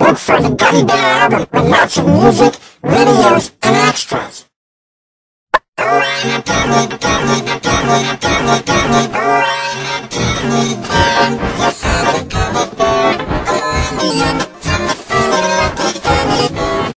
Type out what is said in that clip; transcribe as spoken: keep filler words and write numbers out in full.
Look for the Gummy Bear album with lots of music, videos, and extras.